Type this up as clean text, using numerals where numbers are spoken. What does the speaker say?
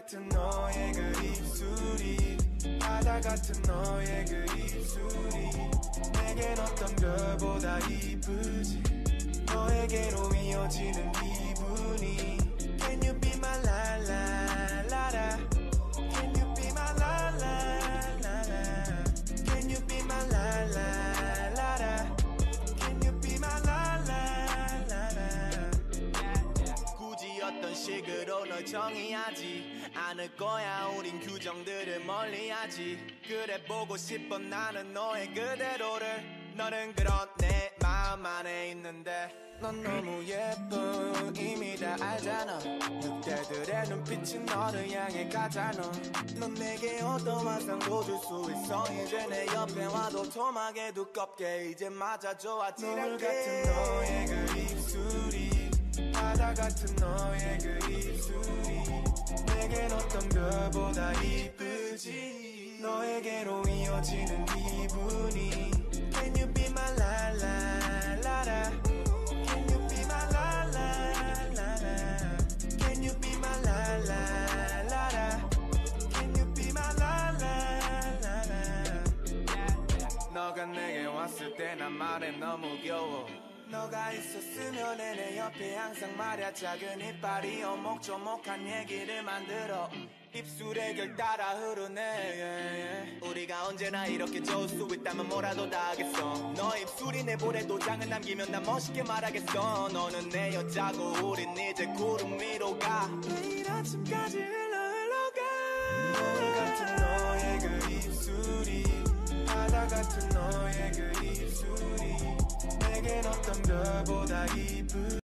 같은 너의 그 입술이 바다 같은 너의 그 입술이 내겐 어떤 별보다 이쁘지 너에게로 이어지는 기분이 Can you be my la la la la Can you be my la la la la Can you be my la la la la Can you be my la la la la 굳이 어떤 식으로 널 정의하지 않을 거야 우린 규정들을 멀리하지 그래 보고 싶어 나는 너의 그대로를 너는 그런 내 마음 안에 있는데 넌 너무 예뻐 이미 다 알잖아 늑대들의 눈빛이 너를 향해 가잖아 넌 내게 어떤 환상도 줄 수 있어 이제 내 옆에 와도 토막에 두껍게 이제 맞아줘 아찔하게 노을 같은 너의 그 입술이 바다 같은 너의 그 입술이 내겐 어떤 별보다 이쁘지 너에게로 이어지는 기분이 Can you be my la la la la Can you be my la la la la Can you be my la la la la Can you be my la la la la 너가 내게 왔을 때 난 말해 너무 귀여워 너가 있었으면 내 옆에 항상 말야 작은 이빨이 오목조목한 얘기를 만들어 입술에 결 따라 흐르네 우리가 언제나 이렇게 좋을 수 있다면 뭐라도 다 하겠어 너 입술이 내 볼에 도장을 남기면 난 멋있게 말하겠어 너는 내 여자고 우린 이제 구름 위로 가 내일 아침까지 흘러가 노을 같은 너의 그 입술이 바다 같은 너의 그 입술이 내겐 어떤 별보다 이쁘지